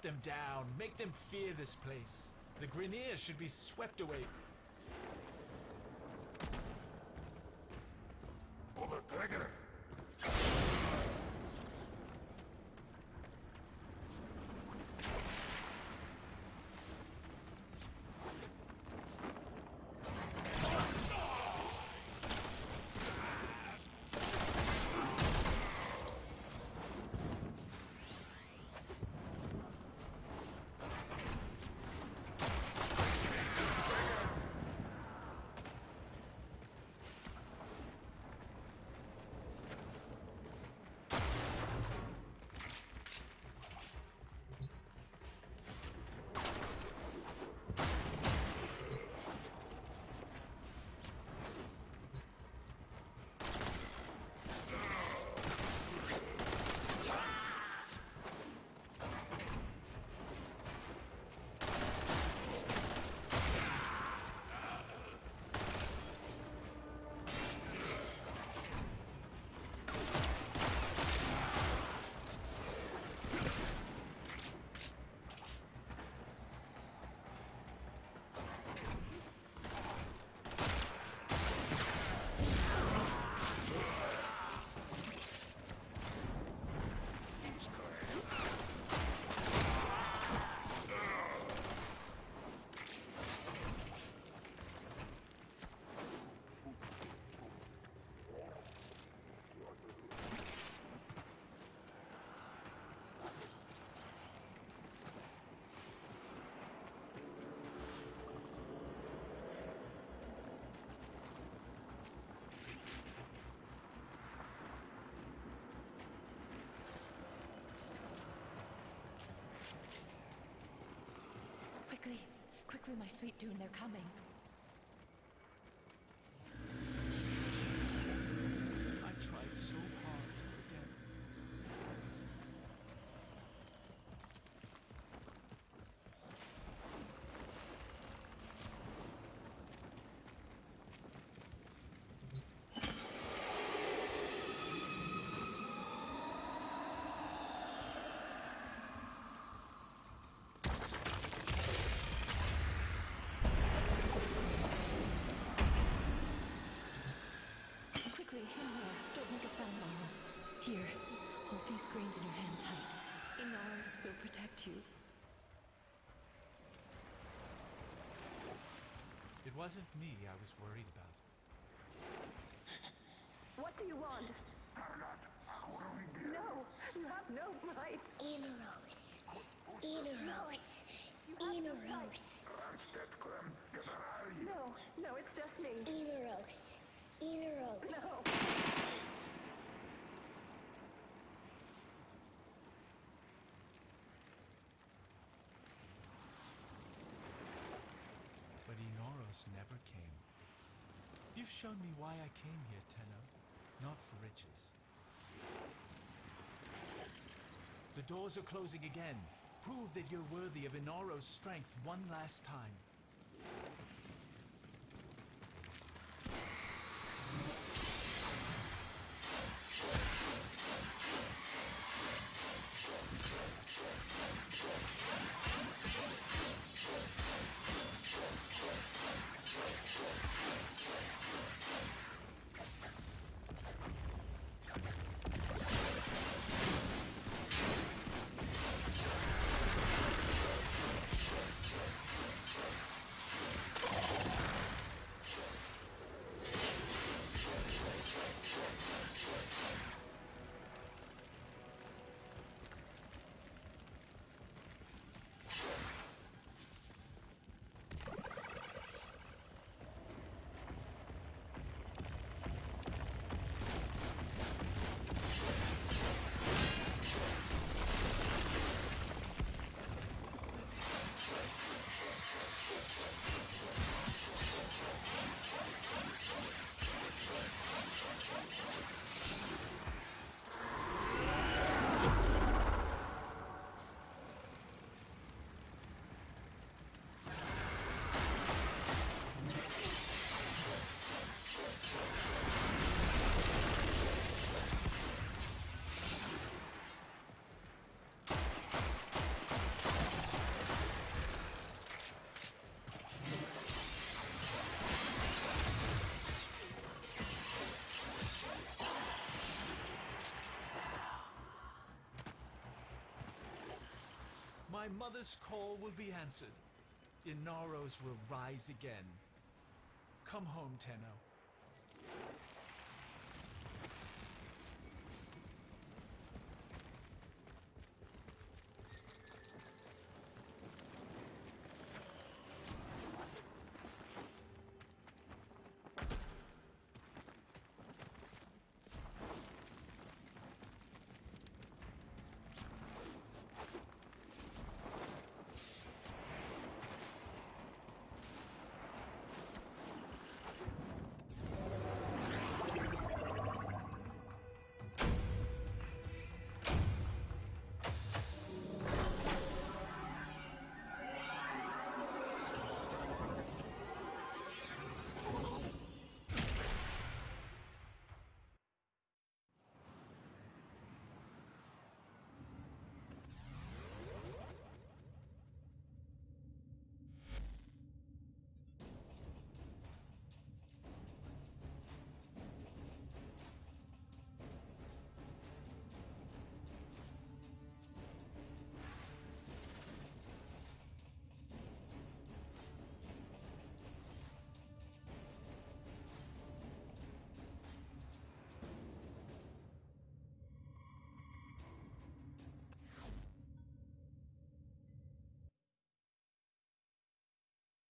them down. Make them fear this place. The Grineer should be swept away. Overtrekker! Quickly, quickly, my sweet Dune, they're coming. I tried so hard to forget. Quickly, Himir, don't make a sound, Laurel. Here, hold these grains in your hand tight. Inaros will protect you. It wasn't me I was worried about. What do you want? No, you have no right. Inaros. Inaros. Inaros. No, no, it's just me. Inaros. Inaros. No. But Inaros never came. You've shown me why I came here, Tenno. Not for riches. The doors are closing again. Prove that you're worthy of Inaros' strength one last time. my mother's call will be answered. Inaros will rise again. Come home, Tenno.